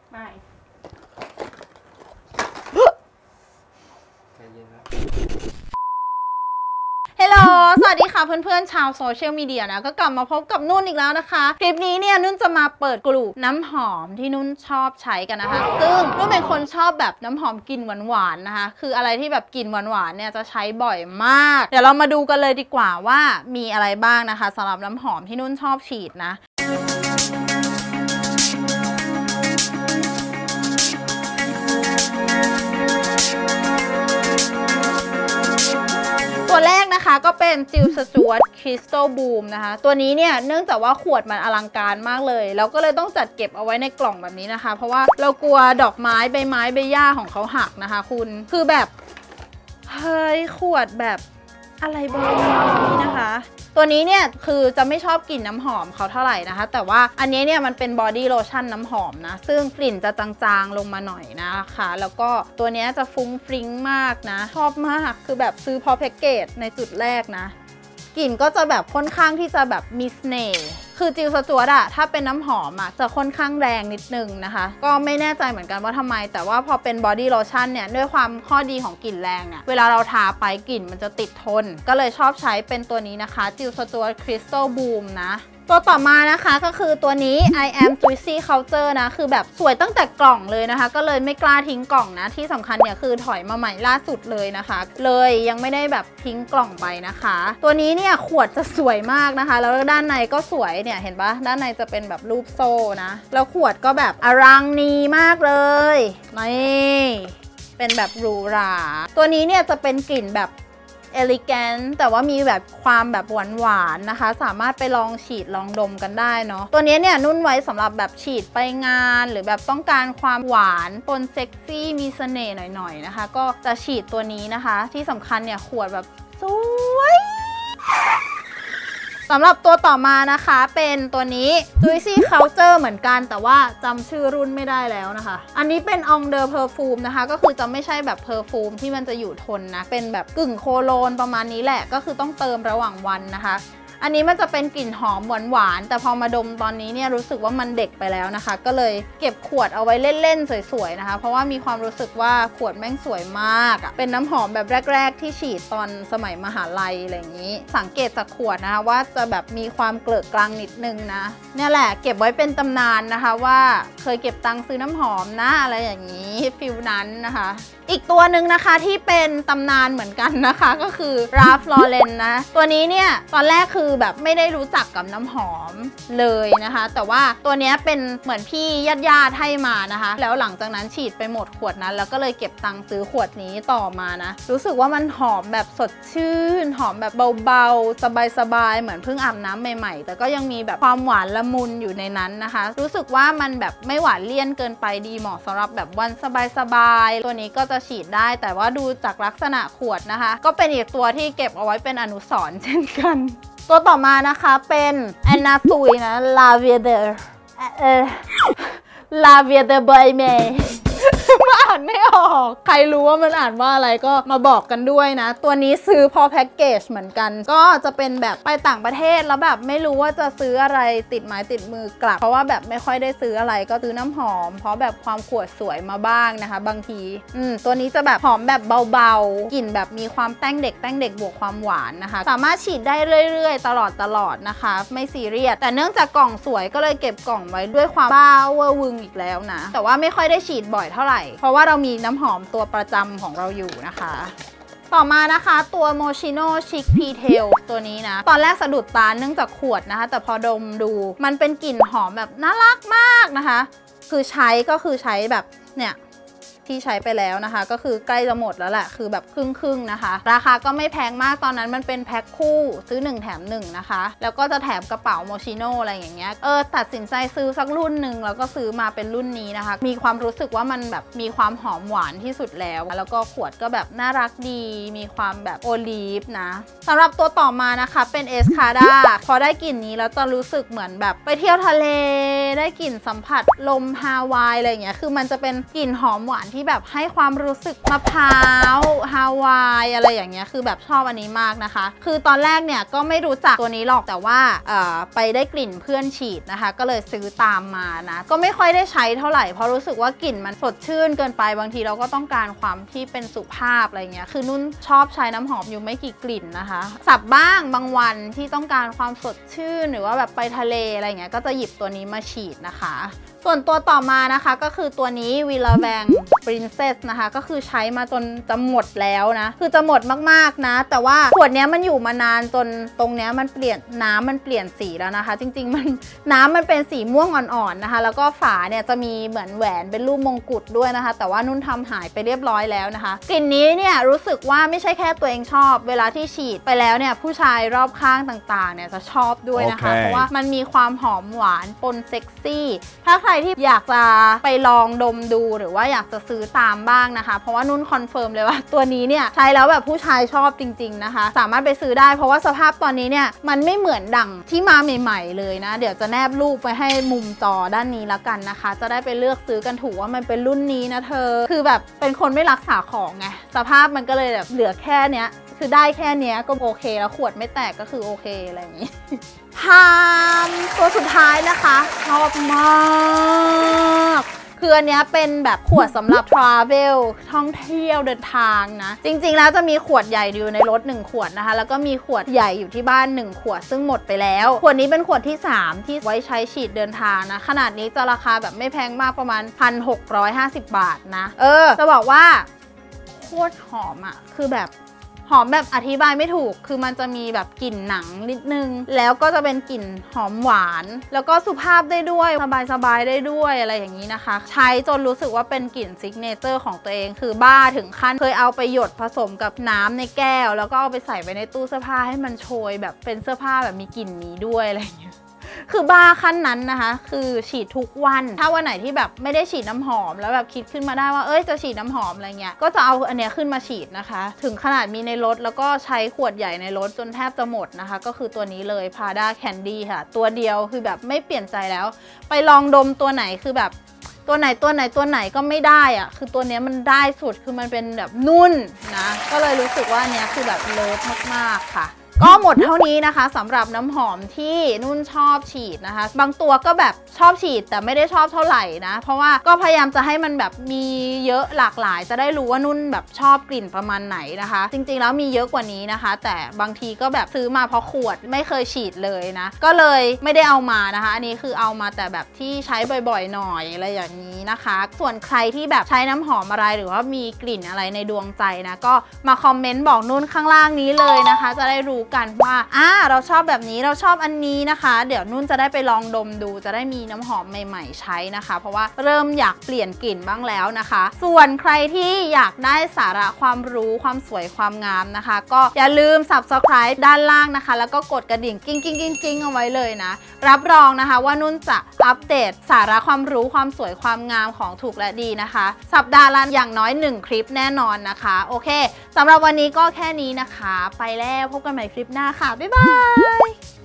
ไม่ใจเย็นนะฮัลโหลสวัสดีค่ะเพื่อนๆชาวโซเชียลมีเดียนะก็กลับมาพบกับนุ่นอีกแล้วนะคะคลิปนี้เนี่ยนุ่นจะมาเปิดกลุ่มน้ำหอมที่นุ่นชอบใช้กันนะคะซึ่งนุ่นเป็นคนชอบแบบน้ำหอมกลิ่นหวานๆนะคะคืออะไรที่แบบกลิ่นหวานๆเนี่ยจะใช้บ่อยมากเดี๋ยวเรามาดูกันเลยดีกว่าว่ามีอะไรบ้างนะคะสำหรับน้ำหอมที่นุ่นชอบฉีดนะตัวแรกนะคะก็เป็นจิลสจ๊วตคริสตัลบูมนะคะตัวนี้เนี่ยเนื่องจากว่าขวดมันอลังการมากเลยเราก็เลยต้องจัดเก็บเอาไว้ในกล่องแบบนี้นะคะเพราะว่าเรากลัวดอกไม้ใบหญ้าของเขาหักนะคะคุณคือแบบเฮ้ยขวดแบบอะไรบริเวณนี้นะคะตัวนี้เนี่ยคือจะไม่ชอบกลิ่นน้ำหอมเขาเท่าไหร่นะคะแต่ว่าอันนี้เนี่ยมันเป็นบอดี้โลชั่นน้ำหอมนะซึ่งกลิ่นจะจางๆลงมาหน่อยนะคะแล้วก็ตัวนี้จะฟุ้งฟริ้งมากนะชอบมากคือแบบซื้อพอแพ็กเกจในจุดแรกนะกลิ่นก็จะแบบค่อนข้างที่จะแบบมีเสน่ห์คือจิลสจ๊วตอะถ้าเป็นน้ำหอมอะจะค่อนข้างแรงนิดนึงนะคะก็ไม่แน่ใจเหมือนกันว่าทำไมแต่ว่าพอเป็นบอดี้โลชั่นเนี่ยด้วยความข้อดีของกลิ่นแรงเนี่ยเวลาเราทาไปกลิ่นมันจะติดทนก็เลยชอบใช้เป็นตัวนี้นะคะจิลสจ๊วตคริสตัลบูมนะตัวต่อมานะคะก็คือตัวนี้ I am Juicy Culture นะคือแบบสวยตั้งแต่กล่องเลยนะคะก็เลยไม่กล้าทิ้งกล่องนะที่สำคัญเนี่ยคือถอยมาใหม่ล่าสุดเลยนะคะเลยยังไม่ได้แบบทิ้งกล่องไปนะคะตัวนี้เนี่ยขวดจะสวยมากนะคะแล้วด้านในก็สวยเนี่ยเห็นปะด้านในจะเป็นแบบรูปโซ่นะแล้วขวดก็แบบอลังนีมากเลยนี่เป็นแบบหรูหราตัวนี้เนี่ยจะเป็นกลิ่นแบบเอลิแกนแต่ว่ามีแบบความแบบหวานๆนะคะสามารถไปลองฉีดลองดมกันได้เนาะตัวนี้เนี่ยนุ่นไว้สำหรับแบบฉีดไปงานหรือแบบต้องการความหวานปนเซ็กซี่มีเสน่ห์หน่อยๆนะคะก็จะฉีดตัวนี้นะคะที่สำคัญเนี่ยขวดแบบสวยสำหรับตัวต่อมานะคะเป็นตัวนี้ Juicy Culture เหมือนกันแต่ว่าจำชื่อรุ่นไม่ได้แล้วนะคะอันนี้เป็น On the Perfume นะคะก็คือจะไม่ใช่แบบเพอร์ฟูมที่มันจะอยู่ทนนะเป็นแบบกึ่งโคโลนประมาณนี้แหละก็คือต้องเติมระหว่างวันนะคะอันนี้มันจะเป็นกลิ่นหอมหวานๆแต่พอมาดมตอนนี้เนี่ยรู้สึกว่ามันเด็กไปแล้วนะคะก็เลยเก็บขวดเอาไว้เล่นๆสวยๆนะคะเพราะว่ามีความรู้สึกว่าขวดแม่งสวยมากเป็นน้ำหอมแบบแรกๆที่ฉีดตอนสมัยมหาลัยอะไรอย่างนี้สังเกตจากขวดนะคะว่าจะแบบมีความเกลือกลางนิดนึงนะเนี่ยแหละเก็บไว้เป็นตำนานนะคะว่าเคยเก็บตังค์ซื้อน้ำหอมนะอะไรอย่างนี้ฟิลนั้นนะคะอีกตัวหนึ่งนะคะที่เป็นตำนานเหมือนกันนะคะก็คือ Ralph Lauren นะตัวนี้เนี่ยตอนแรกคือแบบไม่ได้รู้จักกับน้ำหอมเลยนะคะแต่ว่าตัวนี้เป็นเหมือนพี่ญาติให้มานะคะแล้วหลังจากนั้นฉีดไปหมดขวดนั้นแล้วก็เลยเก็บตังค์ซื้อขวดนี้ต่อมานะรู้สึกว่ามันหอมแบบสดชื่นหอมแบบเบาๆสบายๆเหมือนเพิ่งอาบน้ำใหม่ๆแต่ก็ยังมีแบบความหวานละมุนอยู่ในนั้นนะคะรู้สึกว่ามันแบบไม่หวานเลี่ยนเกินไปดีเหมาะสำหรับแบบวันสบายๆตัวนี้ก็จะฉีดได้แต่ว่าดูจากลักษณะขวดนะคะก็เป็นอีกตัวที่เก็บเอาไว้เป็นอนุสรณ์เช่นกันตัวต่อมานะคะเป็นแอนนาซุยนะลาเวียเดอร์ลาเวียเดอร์บอยเมย์อ่านไม่ออกใครรู้ว่ามันอ่านว่าอะไรก็มาบอกกันด้วยนะตัวนี้ซื้อพอแพ็กเกจเหมือนกันก็จะเป็นแบบไปต่างประเทศแล้วแบบไม่รู้ว่าจะซื้ออะไรติดไม้ติดมือกลับเพราะว่าแบบไม่ค่อยได้ซื้ออะไรก็ซื้อน้ำหอมเพราะแบบความขวดสวยมาบ้างนะคะบางทีตัวนี้จะแบบหอมแบบเบาๆกลิ่นแบบมีความแป้งเด็กบวกความหวานนะคะสามารถฉีดได้เรื่อยๆตลอดนะคะไม่ซีเรียสแต่เนื่องจากกล่องสวยก็เลยเก็บกล่องไว้ด้วยความบ้าเวอร์วึงอีกแล้วนะแต่ว่าไม่ค่อยได้ฉีดบ่อยเท่าไหร่เพราะว่าเรามีน้ำหอมตัวประจำของเราอยู่นะคะต่อมานะคะตัว Moschino Chic P-Tail ตัวนี้นะตอนแรกสะดุดตาเนื่องจากขวดนะคะแต่พอดมดูมันเป็นกลิ่นหอมแบบน่ารักมากนะคะคือใช้แบบเนี่ยที่ใช้ไปแล้วนะคะก็คือใกล้จะหมดแล้วแหละคือแบบครึ่งนะคะราคาก็ไม่แพงมากตอนนั้นมันเป็นแพ็คคู่ซื้อ1แถม1นะคะแล้วก็จะแถมกระเป๋าโมชิโน่อะไรอย่างเงี้ยตัดสินใจซื้อสักรุ่นหนึ่งแล้วก็ซื้อมาเป็นรุ่นนี้นะคะมีความรู้สึกว่ามันแบบมีความหอมหวานที่สุดแล้วก็ขวดก็แบบน่ารักดีมีความแบบโอลีฟนะสำหรับตัวต่อมานะคะเป็นเอสคาด้าพอได้กลิ่นนี้แล้วจะรู้สึกเหมือนแบบไปเที่ยวทะเลได้กลิ่นสัมผัสลมฮาวายอะไรอย่างเงี้ยคือมันจะเป็นกลิ่นหอมหวานที่ที่แบบให้ความรู้สึกมะพร้าวฮาวายอะไรอย่างเงี้ยคือแบบชอบอันนี้มากนะคะคือตอนแรกเนี่ยก็ไม่รู้จักตัวนี้หรอกแต่ว่าไปได้กลิ่นเพื่อนฉีดนะคะก็เลยซื้อตามมานะก็ไม่ค่อยได้ใช้เท่าไหร่เพราะรู้สึกว่ากลิ่นมันสดชื่นเกินไปบางทีเราก็ต้องการความที่เป็นสุภาพอะไรเงี้ยคือนุ่นชอบใช้น้ำหอมอยู่ไม่กี่กลิ่นนะคะสับบ้างบางวันที่ต้องการความสดชื่นหรือว่าแบบไปทะเลอะไรเงี้ยก็จะหยิบตัวนี้มาฉีดนะคะส่วนตัวต่อมานะคะก็คือตัวนี้วิลาแบงปรินเซสนะคะก็คือใช้มาจนจะหมดแล้วนะคือจะหมดมากๆนะแต่ว่าขวดนี้มันอยู่มานานจนตรงนี้มันเปลี่ยนน้ำมันเปลี่ยนสีแล้วนะคะจริงๆมันน้ำมันเป็นสีม่วงอ่อนๆนะคะแล้วก็ฝาเนี่ยจะมีเหมือนแหวนเป็นรูปมงกุฎด้วยนะคะแต่ว่านุ่นทำหายไปเรียบร้อยแล้วนะคะกลิ่นนี้เนี่ยรู้สึกว่าไม่ใช่แค่ตัวเองชอบเวลาที่ฉีดไปแล้วเนี่ยผู้ชายรอบข้างต่างๆเนี่ยจะชอบด้วยนะคะเพราะว่ามันมีความหอมหวานปนเซ็กซี่ถ้าใครที่อยากจะไปลองดมดูหรือว่าอยากจะซื้อตามบ้างนะคะเพราะว่านุ่นคอนเฟิร์มเลยว่าตัวนี้เนี่ยใช้แล้วแบบผู้ชายชอบจริงๆนะคะสามารถไปซื้อได้เพราะว่าสภาพตอนนี้เนี่ยมันไม่เหมือนดั่งที่มาใหม่ๆเลยนะเดี๋ยวจะแนบรูปไปให้มุมจอด้านนี้แล้วกันนะคะจะได้ไปเลือกซื้อกันถูกว่ามันเป็นรุ่นนี้นะเธอคือแบบเป็นคนไม่รักษาของไงสภาพมันก็เลยแบบเหลือแค่เนี้ยคือได้แค่เนี้ยก็โอเคแล้วขวดไม่แตกก็คือโอเคอะไรอย่างนี้พามตัวสุดท้ายนะคะชอบมากคืออันนี้เป็นแบบขวดสำหรับ travel ท่องเที่ยวเดินทางนะจริงๆแล้วจะมีขวดใหญ่อยู่ในรถ1ขวดนะคะแล้วก็มีขวดใหญ่อยู่ที่บ้าน1ขวดซึ่งหมดไปแล้วขวดนี้เป็นขวดที่3ที่ไว้ใช้ฉีดเดินทางนะขนาดนี้จะราคาแบบไม่แพงมากประมาณ 1,650 บาทนะจะบอกว่าโคตรหอมอ่ะคือแบบหอมแบบอธิบายไม่ถูกคือมันจะมีแบบกลิ่นหนังนิดนึงแล้วก็จะเป็นกลิ่นหอมหวานแล้วก็สุภาพได้ด้วยสบายๆได้ด้วยอะไรอย่างนี้นะคะใช้จนรู้สึกว่าเป็นกลิ่นซิกเนเจอร์ของตัวเองคือบ้าถึงขั้นเคยเอาไปหยดผสมกับน้ำในแก้วแล้วก็เอาไปใส่ไปในตู้เสื้อผ้าให้มันโชยแบบเป็นเสื้อผ้าแบบมีกลิ่นนี้ด้วยอะไรอย่างเงี้ยคือบ้าขั้นนั้นนะคะคือฉีดทุกวันถ้าวันไหนที่แบบไม่ได้ฉีดน้ำหอมแล้วแบบคิดขึ้นมาได้ว่าจะฉีดน้ำหอมอะไรเงี้ยก็จะเอาอันเนี้ยขึ้นมาฉีดนะคะถึงขนาดมีในรถแล้วก็ใช้ขวดใหญ่ในรถจนแทบจะหมดนะคะก็คือตัวนี้เลย Prada Candy ค่ะตัวเดียวคือแบบไม่เปลี่ยนใจแล้วไปลองดมตัวไหนคือแบบตัวไหนก็ไม่ได้อะคือตัวนี้มันได้สุดคือมันเป็นแบบนุ่นนะก็เลยรู้สึกว่าอันเนี้ยคือแบบเลิฟมากๆค่ะก็หมดเท่านี้นะคะสำหรับน้ำหอมที่นุ่นชอบฉีดนะคะบางตัวก็แบบชอบฉีดแต่ไม่ได้ชอบเท่าไหร่นะเพราะว่าก็พยายามจะให้มันแบบมีเยอะหลากหลายจะได้รู้ว่านุ่นแบบชอบกลิ่นประมาณไหนนะคะจริงๆแล้วมีเยอะกว่านี้นะคะแต่บางทีก็แบบซื้อมาเพราะขวดไม่เคยฉีดเลยนะก็เลยไม่ได้เอามานะคะอันนี้คือเอามาแต่แบบที่ใช้บ่อยๆหน่อยอะไรอย่างนี้นะคะส่วนใครที่แบบใช้น้ำหอมอะไรหรือว่ามีกลิ่นอะไรในดวงใจนะก็มาคอมเมนต์บอกนุ่นข้างล่างนี้เลยนะคะจะได้รู้กันว่าเราชอบแบบนี้เราชอบอันนี้นะคะเดี๋ยวนุ่นจะได้ไปลองดมดูจะได้มีน้ำหอมใหม่ๆใช้นะคะเพราะว่าเริ่มอยากเปลี่ยนกลิ่นบ้างแล้วนะคะส่วนใครที่อยากได้สาระความรู้ความสวยความงามนะคะก็อย่าลืม Subscribe ด้านล่างนะคะแล้วก็กดกระดิ่งกิ้งเอาไว้เลยนะรับรองนะคะว่านุ่นจะอัปเดตสาระความรู้ความสวยความงามของถูกและดีนะคะสัปดาห์ละอย่างน้อย1คลิปแน่นอนนะคะโอเคสำหรับวันนี้ก็แค่นี้นะคะไปแล้วพบกันใหม่คลิปหน้าค่ะบ๊ายบาย